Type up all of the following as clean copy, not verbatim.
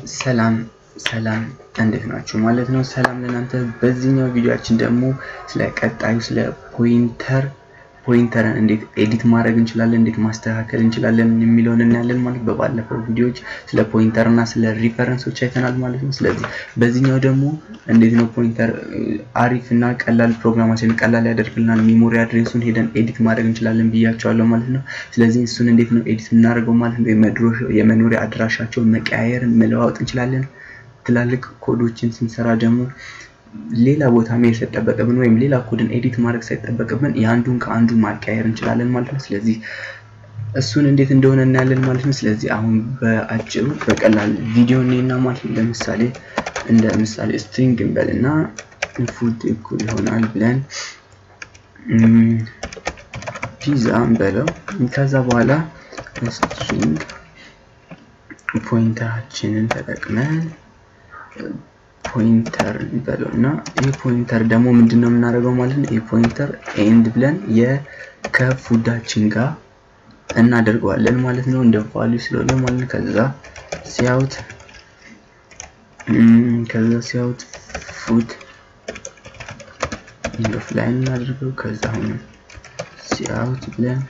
ሰላም እንዴት ናችሁ ማለት ነው። ሰላም ለእናንተ። በዚህኛው ቪዲዮአችን ደግሞ ስለ ቀጣዩ ስለ ፖይንተርን እንዴት ኤዲት ማድረግ እንችላለን፣ እንዴት ማስተካከል እንችላለን የሚለውን እናያለን ማለት። በባለፈው ቪዲዮዎች ስለ ፖይንተርና ስለ ሪፈረንሶች አይተናል ማለት ነው። ስለዚህ በዚህኛው ደግሞ እንዴት ነው ፖይንተር አሪፍና ቀላል ፕሮግራማችንን ቀላል ያደርግልናል፣ ሚሞሪ አድሬሱን ሄደን ኤዲት ማድረግ እንችላለን ብያቸዋለሁ ማለት ነው። ስለዚህ እሱን እንዴት ነው ኤዲት እናደርገው ማለት ነው። የመኖሪያ አድራሻቸውን መቀያየር መለዋወጥ እንችላለን። ትላልቅ ኮዶችን ስንሰራ ደግሞ ሌላ ቦታ መሄድ ሳይጠበቅብን ወይም ሌላ ኮድን ኤዲት ማድረግ ሳይጠበቅብን ያንዱን ከአንዱ ማቀያየር እንችላለን ማለት ነው። ስለዚህ እሱን እንዴት እንደሆነ እናያለን ማለት ነው። ስለዚህ አሁን በአጭሩ በቀላል ቪዲዮ ነውና ማለት ነው። ለምሳሌ እንደ ምሳሌ ስትሪንግ እንበልና ፉድ እኩል ይሆናል ብለን ፒዛ እንበለው። ከዛ በኋላ ስትሪንግ ፖይንተራችንን ተጠቅመን ፖይንተር እንበለውና ይሄ ፖይንተር ደግሞ ምንድነው የምናደርገው ማለት ነው። ይሄ ፖይንተር ኤንድ ብለን ከፉዳችን ጋር እናደርገዋለን ማለት ነው። እንደ ቫልዩ ስለሆነ ማለት ነው። ከዛ ሲያውት ፉድ ኢንድ ኦፍ ላይን እናደርገው። ከዛ አሁን ሲያውት ብለን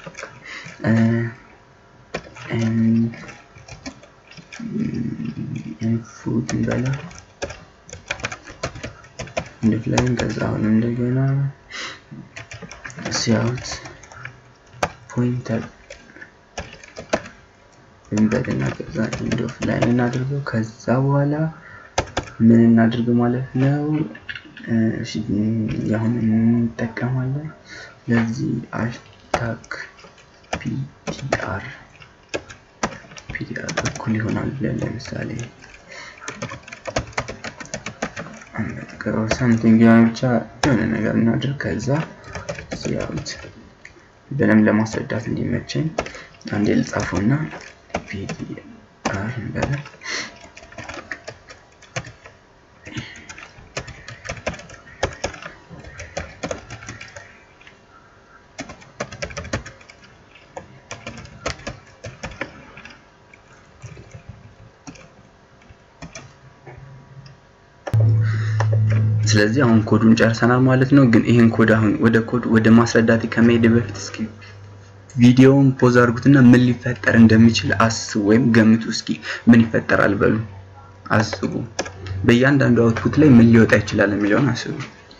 ፉድ እንበላ እንዴት ላይ እንገዛውን እንደገና ሲያውት ፖይንተር እንበልና ከዛ ኢንድ ኦፍ ላይን እናድርገው። ከዛ በኋላ ምን እናድርግ ማለት ነው። እሺ ያሁን እንጠቀማለን። ለዚህ ሃሽታግ ፒዲአር እኩል ይሆናል ብለን ለምሳሌ something ብቻ የሆነ ነገር እናድርግ። ከዛ ሲያውት በደንብ ለማስረዳት እንዲመቸኝ አንዴ ልጻፈውና ፒዲአር እንበለ። ስለዚህ አሁን ኮዱን ጨርሰናል ማለት ነው። ግን ይሄን ኮድ አሁን ወደ ማስረዳት ከመሄድ በፊት እስኪ ቪዲዮውን ፖዝ አድርጉትና ምን ሊፈጠር እንደሚችል አስቡ ወይም ገምቱ። እስኪ ምን ይፈጠራል በሉ አስቡ። በእያንዳንዱ አውትፑት ላይ ምን ሊወጣ ይችላል የሚለውን አስቡ።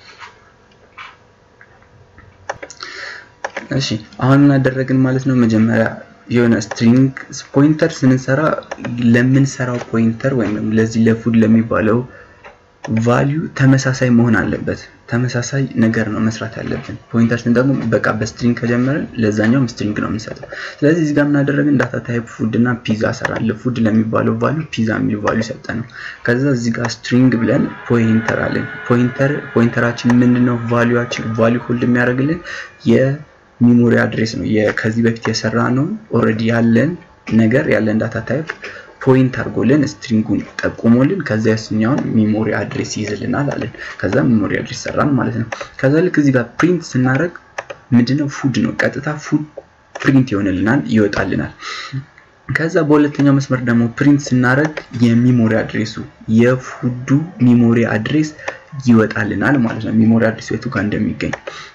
እሺ አሁን ምን አደረግን ማለት ነው። መጀመሪያ የሆነ ስትሪንግ ፖይንተር ስንሰራ ለምንሰራው ፖይንተር ወይም ለዚህ ለፉድ ለሚባለው ቫልዩ ተመሳሳይ መሆን አለበት። ተመሳሳይ ነገር ነው መስራት ያለብን። ፖይንተር ስንጠቀም በቃ በስትሪንግ ከጀመረን ለዛኛው ስትሪንግ ነው የምንሰጠው። ስለዚህ እዚህ ጋር ምን አደረግን ዳታ ታይፕ ፉድ እና ፒዛ ሰራን። ለፉድ ለሚባለው ቫልዩ ፒዛ የሚል ቫልዩ ሰጠነው። ከዛ እዚህ ጋር ስትሪንግ ብለን ፖይንተር አለን። ፖይንተራችን ምንድነው ቫልዩ ሆልድ የሚያደርግልን የሚሞሪ አድሬስ ነው። ከዚህ በፊት የሰራነው ኦሬዲ ያለን ዳታ ታይፕ ፖይንት አድርጎልን ስትሪንጉን ጠቁሞልን ከዛ ያስኛውን ሚሞሪ አድሬስ ይይዝልናል አለን። ከዛ ሚሞሪ አድሬስ ሰራን ማለት ነው። ከዛ ልክ እዚህ ጋር ፕሪንት ስናደርግ ምንድነው ፉድ ነው። ቀጥታ ፉድ ፕሪንት ይሆንልናል ይወጣልናል። ከዛ በሁለተኛው መስመር ደግሞ ፕሪንት ስናደርግ የሚሞሪ አድሬሱ የፉዱ ሚሞሪ አድሬስ ይወጣልናል ማለት ነው። ሚሞሪ አድሬስ የቱ ጋር እንደሚገኝ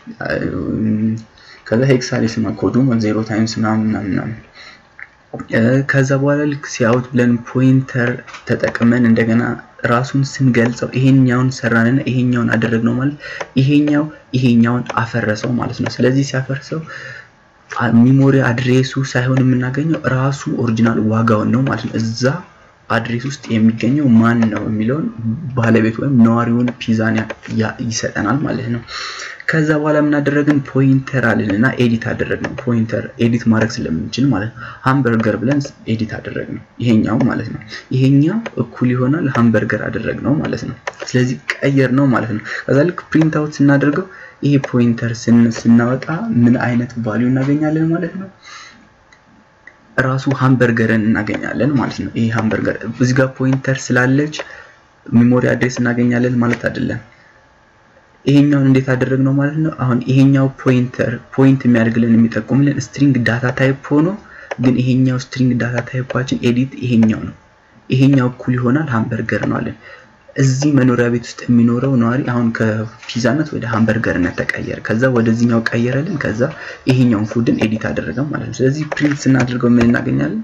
ከዛ ሄክሳዴሲማል ኮዱ 0 ታይምስ ምናምን ከዛ በኋላ ልክ ሲያውት ብለን ፖይንተር ተጠቅመን እንደገና ራሱን ስንገልጸው ይሄኛውን ሰራንና ይሄኛውን አደረግነው ማለት ይሄኛውን አፈረሰው ማለት ነው። ስለዚህ ሲያፈርሰው ሚሞሪ አድሬሱ ሳይሆን የምናገኘው ራሱ ኦሪጂናል ዋጋውን ነው ማለት ነው። እዛ አድሬስ ውስጥ የሚገኘው ማን ነው የሚለውን ባለቤት ወይም ነዋሪውን ፒዛን ይሰጠናል ማለት ነው። ከዛ በኋላ ምን አደረግን ፖይንተር አለንና ኤዲት አደረግነው። ፖይንተር ኤዲት ማድረግ ስለምንችል ማለት ነው ሃምበርገር ብለን ኤዲት አደረግነው ይሄኛው ማለት ነው። ይሄኛው እኩል ይሆናል ሃምበርገር አደረግነው ማለት ነው። ስለዚህ ቀየርነው ማለት ነው። ከዛ ልክ ፕሪንት አውት ስናደርገው ይሄ ፖይንተር ስናወጣ ምን አይነት ቫልዩ እናገኛለን ማለት ነው። ራሱ ሃምበርገርን እናገኛለን ማለት ነው። ይሄ ሃምበርገር እዚህ ጋር ፖይንተር ስላለች ሚሞሪ አድሬስ እናገኛለን ማለት አይደለም። ይሄኛውን እንዴት አደረግነው ማለት ነው። አሁን ይሄኛው ፖይንት የሚያደርግልን የሚጠቁምልን ስትሪንግ ዳታ ታይፕ ሆኖ ግን ይሄኛው ስትሪንግ ዳታ ታይፓችን ኤዲት ይሄኛው ነው። ይሄኛው እኩል ይሆናል ሃምበርገር ነው አለን እዚህ መኖሪያ ቤት ውስጥ የሚኖረው ነዋሪ አሁን ከፒዛነት ወደ ሃምበርገርነት ተቀየረ ከዛ ወደዚህኛው ቀየረልን ከዛ ይሄኛውን ፉድን ኤዲት አደረገው ማለት ነው ስለዚህ ፕሪንት ስናደርገው ምን እናገኛለን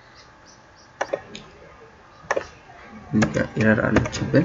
ኤረር አለችብን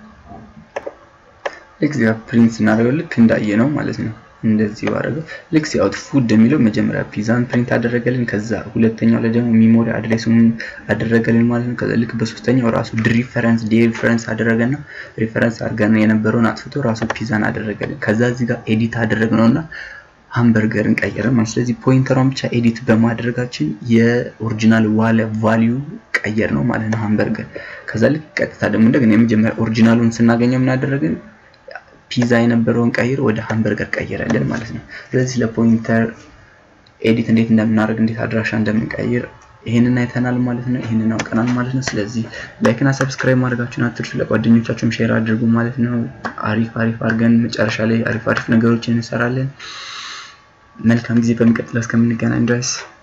ለዚህ ፕሪንት ስናደርገው ልክ እንዳየነው ማለት ነው እንደዚህ ባረገው ልክ ሲያውት ፉድ የሚለው መጀመሪያ ፒዛን ፕሪንት አደረገልን ከዛ ሁለተኛው ላይ ደግሞ ሚሞሪ አድሬሱን አደረገልን ማለት ነው ከዛ ልክ በሶስተኛው ራሱ ሪፈረንስ አደረገና ሪፈረንስ አድርገን የነበረውን አጥፍቶ ራሱ ፒዛን አደረገልን ከዛ እዚህ ጋር ኤዲት አደረግነውና ሃምበርገርን ቀየረ ማለት ስለዚህ ፖይንተሯን ብቻ ኤዲት በማድረጋችን የኦሪጂናል ቫልዩ ቀየር ነው ማለት ነው ሃምበርገር ከዛ ልክ ቀጥታ ደግሞ እንደገና የመጀመሪያ ኦሪጂናሉን ስናገኘው ምን አደረግን ፒዛ የነበረውን ቀይር ወደ ሃምበርገር ቀየረልን ማለት ነው ስለዚህ ለፖይንተር ኤዲት እንዴት እንደምናደርግ እንዴት አድራሻ እንደምንቀይር ይሄንን አይተናል ማለት ነው ይሄንን አውቀናል ማለት ነው ስለዚህ ላይክ እና ሰብስክራይብ ማድረጋችሁን አትርሱ ለጓደኞቻችሁም ሼር አድርጉ ማለት ነው አሪፍ አድርገን መጨረሻ ላይ አሪፍ ነገሮችን እንሰራለን መልካም ጊዜ በሚቀጥለው እስከምንገናኝ ድረስ